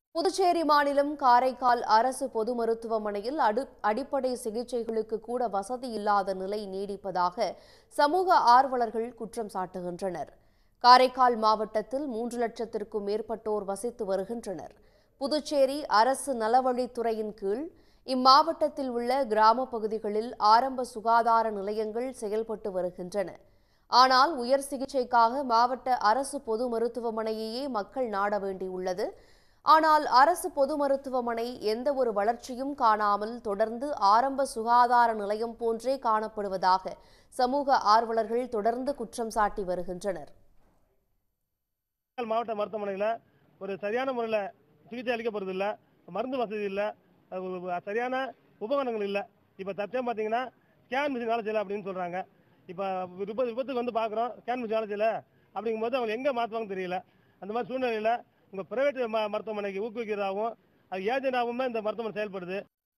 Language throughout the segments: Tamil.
புதுச்சேரி மாநிலம் காரைக்கால் அரசு பொது மருத்துவமனையில் அடிப்படை சிகிச்சைகளுக்கு கூட வசதி இல்லாத நிலை நீடிப்பதாக சமூக ஆர்வலர்கள் குற்றம் சாட்டுகின்றனர். காரைக்கால் மாவட்டத்தில் 3 லட்சத்திற்கும் மேற்பட்டோர் வசித்து வருகின்றனர். புதுச்சேரி அரசு நலவழித்துறையின் கீழ் இம்மாவட்டத்தில் உள்ள கிராம பகுதிகளில் ஆரம்ப சுகாதார நிலையங்கள் செயல்பட்டு வருகின்றன. ஆனால் உயர் சிகிச்சைக்காக மாவட்ட அரசு பொது மருத்துவமனையையே மக்கள் நாட வேண்டியுள்ளது. ஆனால் அரசு பொது மருத்துவமனை எந்த ஒரு வளர்ச்சியும் காணாமல் தொடர்ந்து ஆரம்ப சுகாதார நிலையம் போன்றே காணப்படுவதாக சமூக ஆர்வலர்கள் தொடர்ந்து குற்றம் சாட்டி வருகின்றனர். மாவட்ட மருத்துவமனையில் ஒரு சரியான முறையில் சிகிச்சை அளிக்கப்படுறது இல்லை, மருந்து வசதி இல்லை, சரியான உபகரணங்கள் இல்லை. இப்போ தற்சமயம் பார்த்தீங்கன்னா ஸ்கேன் மிஷின் வேலை செய்யலை அப்படின்னு சொல்கிறாங்க. இப்போ விபத்துக்கு வந்து பார்க்குறோம், ஸ்கேன் மிஷின் வேலை செய்யலை அப்படிங்கும்போது அவங்க எங்கே மாற்றுவாங்கன்னு தெரியல. அந்த மாதிரி சூழ்நிலையில் உங்கள் பிரைவேட் மருத்துவமனைக்கு ஊக்குவிக்கிறதாகவும் அது ஏஜென்டாகவும் தான் இந்த மருத்துவமனை செயல்படுது.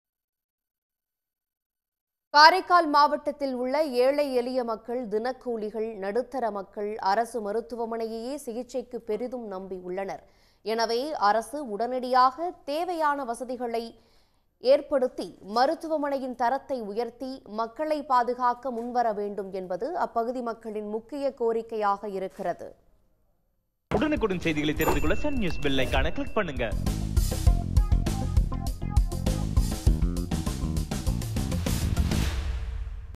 காரைக்கால் மாவட்டத்தில் உள்ள ஏழை எளிய மக்கள், தினக்கூலிகள், நடுத்தர மக்கள் அரசு மருத்துவமனையையே சிகிச்சைக்கு பெரிதும் நம்பியுள்ளனர். எனவே அரசு உடனடியாக தேவையான வசதிகளை ஏற்படுத்தி மருத்துவமனையின் தரத்தை உயர்த்தி மக்களை பாதுகாக்க முன்வர வேண்டும் என்பது அப்பகுதி மக்களின் முக்கிய கோரிக்கையாக இருக்கிறது. உடனுக்குடன் செய்திகளை தெரிந்து கொள்ள சன் நியூஸ் பெல் ஐகானை கிளிக் பண்ணுங்க.